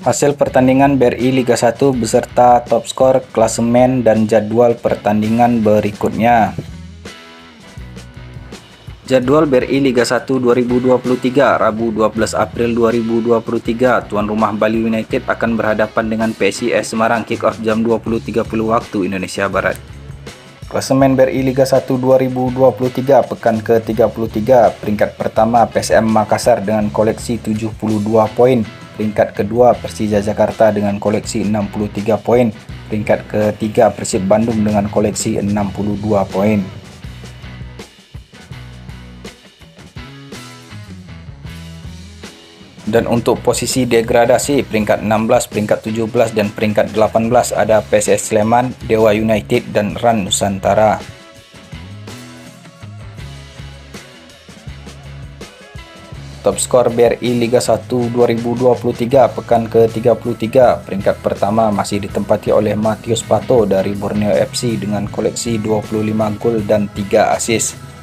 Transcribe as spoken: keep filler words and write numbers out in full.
Hasil pertandingan B R I Liga satu beserta top skor, klasemen, dan jadwal pertandingan berikutnya. Jadwal B R I Liga satu dua ribu dua puluh tiga, Rabu dua belas April dua ribu dua puluh tiga, tuan rumah Bali United akan berhadapan dengan P S I S Semarang, kick off jam dua puluh tiga puluh waktu Indonesia Barat. Klasemen B R I Liga satu dua ribu dua puluh tiga pekan ke tiga puluh tiga, peringkat pertama P S M Makassar dengan koleksi tujuh puluh dua poin, peringkat kedua Persija Jakarta dengan koleksi enam puluh tiga poin, peringkat ketiga Persib Bandung dengan koleksi enam puluh dua poin. Dan untuk posisi degradasi, peringkat enam belas, peringkat tujuh belas, dan peringkat delapan belas ada P S S Sleman, Dewa United, dan Ran Nusantara. Top skor B R I Liga satu dua ribu dua puluh tiga pekan ke tiga puluh tiga, peringkat pertama masih ditempati oleh Matius Pato dari Borneo F C dengan koleksi dua puluh lima gol dan tiga assist.